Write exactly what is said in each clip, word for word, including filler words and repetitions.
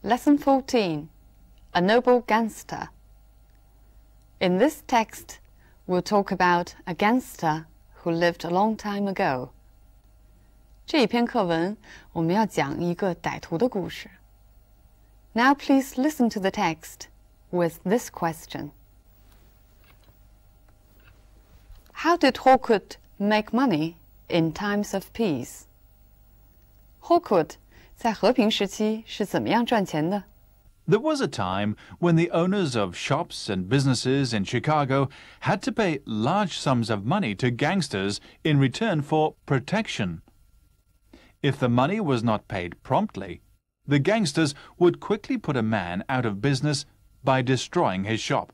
Lesson fourteen, A Noble Gangster. In this text, we'll talk about a gangster who lived a long time ago. 这一篇课文，我们要讲一个歹徒的故事。Now please listen to the text with this question. How did Hawkwood make money in times of peace? Hawkwood 在和平时期是怎么样赚钱的？ There was a time when the owners of shops and businesses in Chicago had to pay large sums of money to gangsters in return for protection. If the money was not paid promptly, the gangsters would quickly put a man out of business by destroying his shop.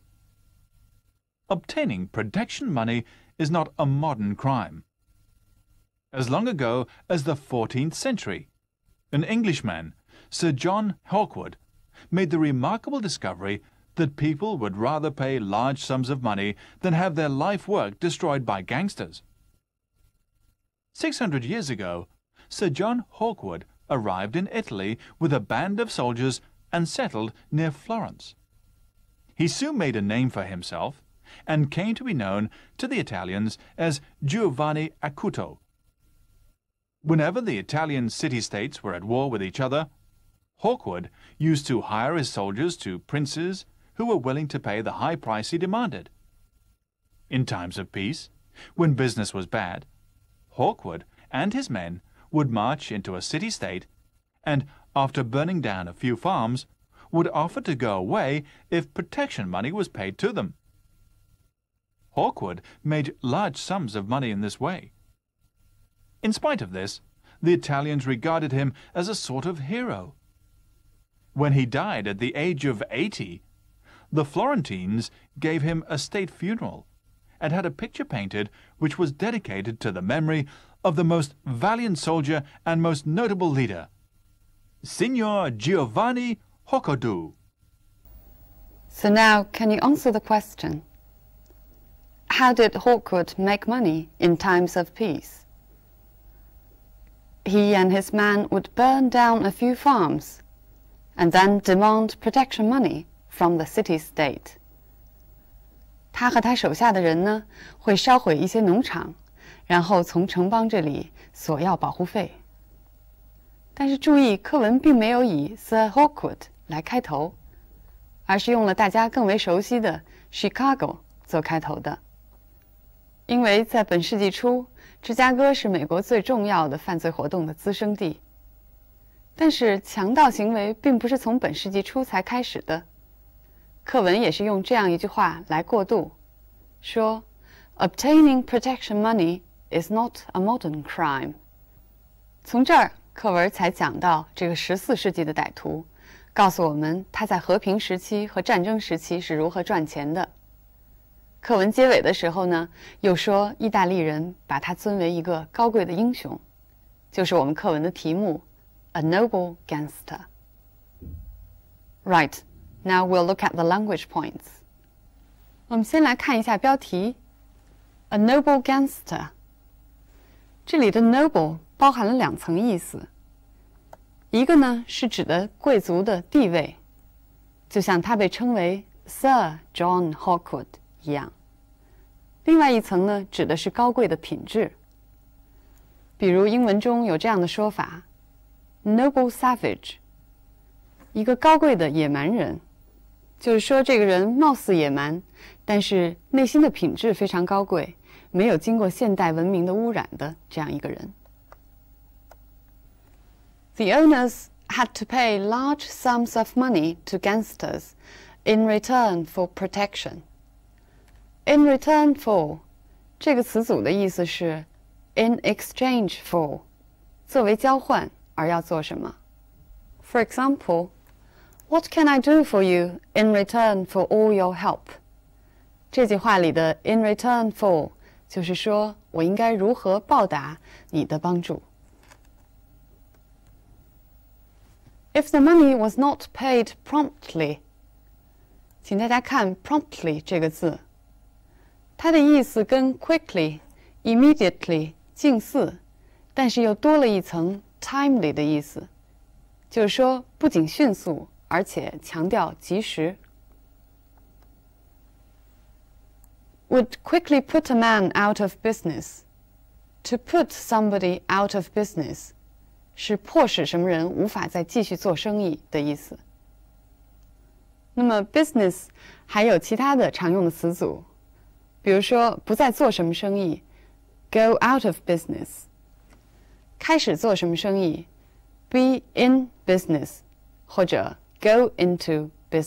Obtaining protection money is not a modern crime. As long ago as the fourteenth century, an Englishman, Sir John Hawkwood, made the remarkable discovery that people would rather pay large sums of money than have their life work destroyed by gangsters. Six hundred years ago, Sir John Hawkwood arrived in Italy with a band of soldiers and settled near Florence. He soon made a name for himself and came to be known to the Italians as Giovanni Acuto. Whenever the Italian city-states were at war with each other, Hawkwood used to hire his soldiers to princes who were willing to pay the high price he demanded. In times of peace, when business was bad, Hawkwood and his men would march into a city-state and, after burning down a few farms, would offer to go away if protection money was paid to them. Hawkwood made large sums of money in this way. In spite of this, the Italians regarded him as a sort of hero. When he died at the age of eighty, the Florentines gave him a state funeral and had a picture painted which was dedicated to the memory of the most valiant soldier and most notable leader, Signor Giovanni Hawkwood. So now, can you answer the question? How did Hawkwood make money in times of peace? He and his men would burn down a few farms and then demand protection money from the city-state. 他和他手下的人呢，会烧毁一些农场，然后从城邦这里索要保护费。但是注意，课文并没有以 Sir Hawkwood 来开头，而是用了大家更为熟悉的 Chicago 做开头的。因为在本世纪初，芝加哥是美国最重要的犯罪活动的滋生地。但是强盗行为并不是从本世纪初才开始的。课文也是用这样一句话来过渡，说 Obtaining protection money is not a modern crime. 从这儿，课文才讲到这个十四世纪的歹徒，告诉我们他在和平时期和战争时期是如何赚钱的。课文结尾的时候呢，又说意大利人把他尊为一个高贵的英雄，就是我们课文的题目 A Noble Gangster. Right, now we'll look at the language points. 我们先来看一下标题 A Noble Gangster. 这里的 noble 包含了两层意思，一个呢是指的贵族的地位，就像他被称为 Sir John Hawkwood一样。另外一层呢，指的是高贵的品质。比如英文中有这样的说法 ，noble savage， 一个高贵的野蛮人，就是说这个人貌似野蛮，但是内心的品质非常高贵，没有经过现代文明的污染的这样一个人。The owners had to pay large sums of money to gangsters in return for protection. In return for 这个词组的意思是 in exchange for 作为交换而要做什么。For example, what can I do for you in return for all your help? 这句话里的 in return for 就是说我应该如何报答你的帮助。If the money was not paid promptly, 请大家看 promptly 这个字，它的意思跟 quickly、immediately 近似，但是又多了一层 timely 的意思，就是说不仅迅速， 而且强调及时。Would quickly put a man out of business. To put somebody out of business 是迫使什么人无法再继续做生意的意思。那么 business 还有其他的常用的词组，比如说不再做什么生意 go out of business， 开始做什么生意 be in business， 或者 go into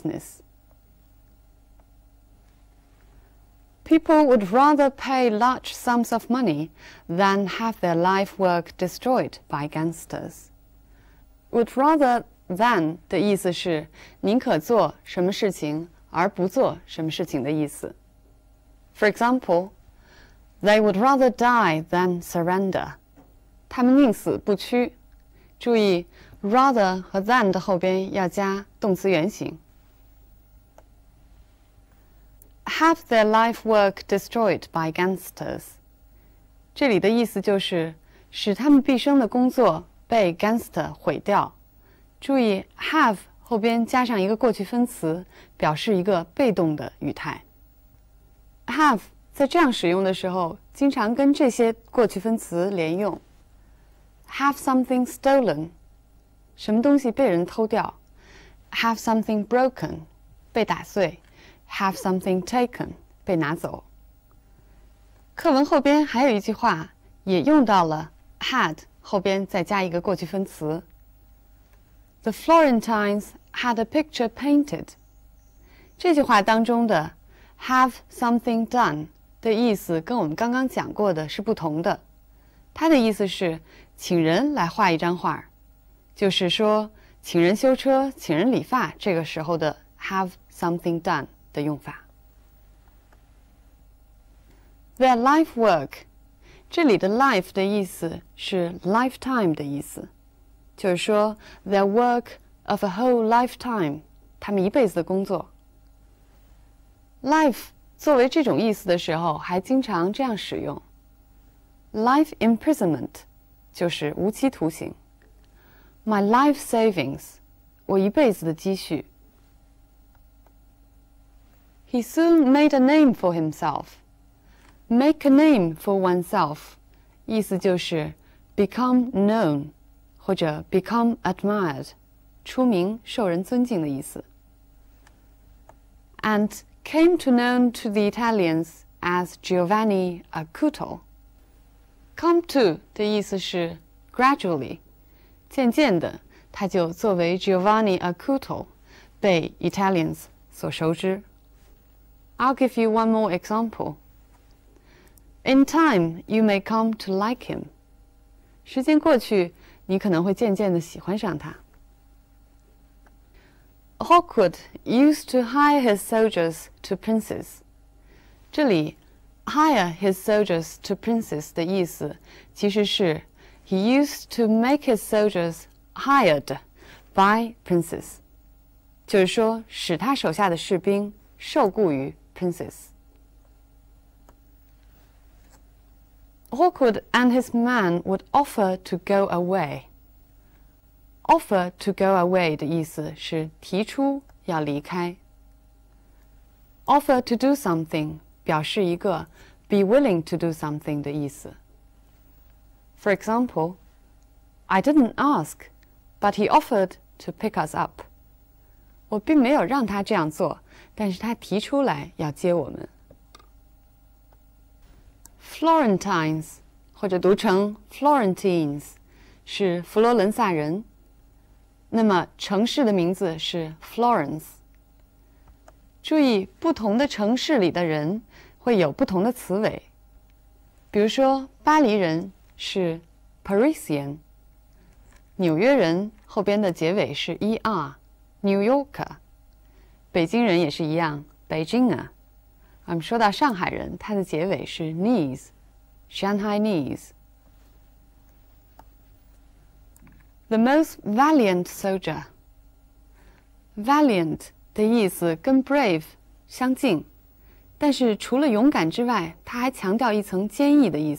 business。People would rather pay large sums of money than have their life work destroyed by gangsters. Would rather than 的意思是宁可做什么事情而不做什么事情的意思。For example, they would rather die than surrender. 他们宁死不屈。注意 rather 和 than 的后边要加动词原形。Have their life work destroyed by gangsters. 这里的意思就是使他们毕生的工作被 gangster 毁掉。注意 have 后边加上一个过去分词，表示一个被动的语态。have 在这样使用的时候，经常跟这些过去分词连用。Have something stolen. 什么东西被人偷掉。Have something broken. 被打碎。Have something taken 被拿走。课文后边还有一句话也用到了 had 后边再加一个过去分词。The Florentines had a picture painted。这句话当中的 have something done 的意思跟我们刚刚讲过的是不同的。它的意思是请人来画一张画，就是说请人修车、请人理发，这个时候的 have something done的用法。Their life work， 这里的 life 的意思是 lifetime 的意思，就是说 their work of a whole lifetime， 他们一辈子的工作。life 作为这种意思的时候，还经常这样使用。Life imprisonment 就是无期徒刑。My life savings， 我一辈子的积蓄。He soon made a name for himself. Make a name for oneself 意思就是 become known 或者 become admired 出名受人尊敬的意思。And came to known to the Italians as Giovanni Acuto. Come to 的意思是 gradually 渐渐的他就作为 Giovanni Acuto 被 Italians 所熟知。I'll give you one more example. In time, you may come to like him. 时间过去，你可能会渐渐地喜欢上他。Hawkwood used to hire his soldiers to princes. 这里 hire his soldiers to princes 的意思其实是 he used to make his soldiers hired by princes. 就是说使他手下的士兵受雇于princes. Hawkwood and his men would offer to go away. Offer to go away 的意思是提出要离开。Offer to do something 表示一个 be willing to do something 的意思。For example, I didn't ask, but he offered to pick us up. 我并没有让他这样做，但是他提出来要接我们。Florentines 或者读成 Florentines 是佛罗伦萨人，那么城市的名字是 Florence。注意，不同的城市里的人会有不同的词尾，比如说巴黎人是 Parisian， 纽约人后边的结尾是 er，New Yorker， 北京人也是一样，北京啊。我们说到上海人，它的结尾是 Nese， Shanghainese。The most valiant soldier。Valiant 的意思跟 brave 相近，但是除了勇敢之外，它还强调一层坚毅的意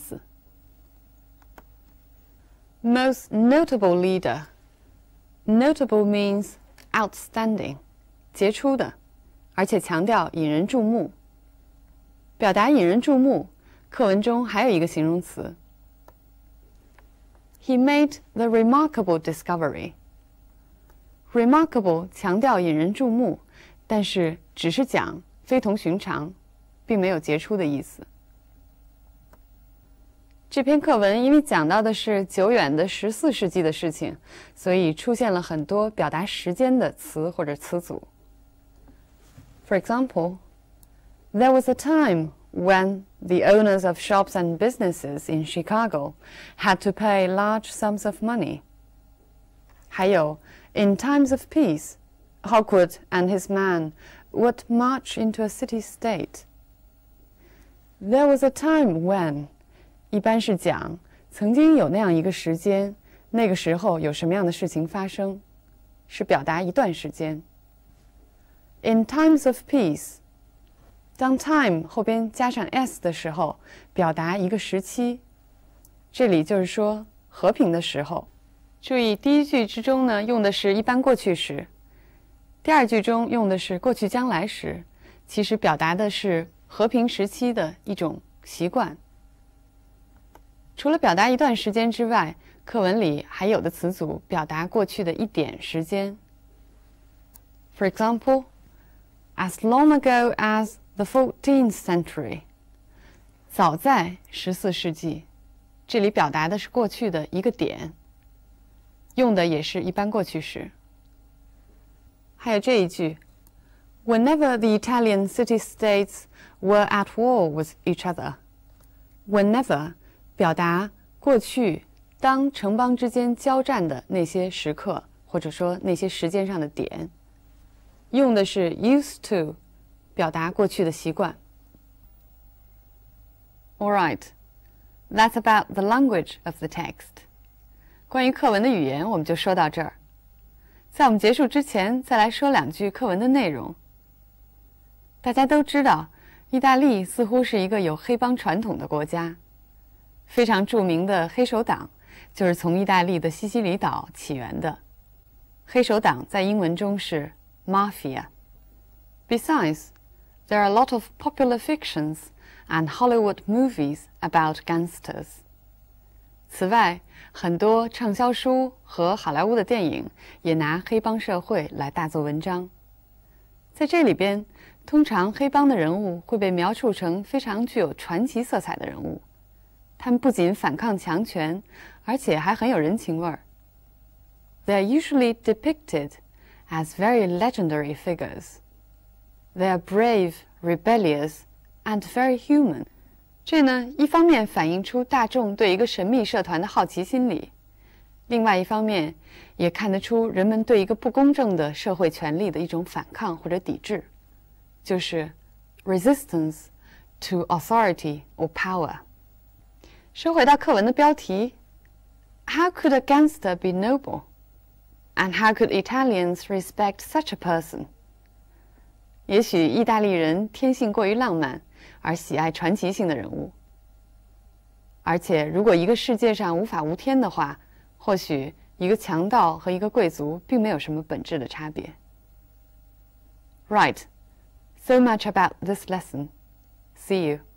思。Most notable leader。Notable means outstanding， 杰出的，而且强调引人注目。表达引人注目，课文中还有一个形容词 He made the remarkable discovery. Remarkable 强调引人注目，但是只是讲非同寻常，并没有杰出的意思。这篇课文因为讲到的是久远的十四世纪的事情，所以出现了很多表达时间的词或者词组。For example, there was a time when the owners of shops and businesses in Chicago had to pay large sums of money. 还有 In times of peace, Hawkwood and his man would march into a city-state. There was a time when 一般是讲曾经有那样一个时间，那个时候有什么样的事情发生，是表达一段时间。In times of peace, 当 time 后边加上 s 的时候，表达一个时期。这里就是说和平的时候。注意第一句之中呢，用的是一般过去时，第二句中用的是过去将来时，其实表达的是和平时期的一种习惯。除了表达一段时间之外，课文里还有的词组表达过去的一点时间。For example, as long ago as the fourteenth century. 早在十四世纪，这里表达的是过去的一个点，用的也是一般过去时。还有这一句 Whenever the Italian city-states were at war with each other. Whenever 表达过去当城邦之间交战的那些时刻，或者说那些时间上的点，用的是 used to 表达过去的习惯。Alright, that's about the language of the text. 关于课文的语言我们就说到这儿。在我们结束之前，再来说两句课文的内容。大家都知道，意大利似乎是一个有黑帮传统的国家。非常著名的黑手党就是从意大利的西西里岛起源的。黑手党在英文中是 mafia. Besides, there are a lot of popular fictions and Hollywood movies about gangsters. 此外，很多畅销书和好莱坞的电影也拿黑帮社会来大做文章。在这里边，通常黑帮的人物会被描述成非常具有传奇色彩的人物。他们不仅反抗强权，而且还很有人情味儿。They are usually depicted as very legendary figures. They are brave, rebellious, and very human. 这呢，一方面反映出大众对一个神秘社团的好奇心理，另外一方面也看得出人们对一个不公正的社会权力的一种反抗或者抵制，就是 resistance to authority or power。说回到课文的标题 How could a gangster be noble? And how could Italians respect such a person? 也许意大利人天性过于浪漫，而喜爱传奇性的人物。而且如果一个世界上无法无天的话，或许一个强盗和一个贵族并没有什么本质的差别。Right, so much about this lesson. See you.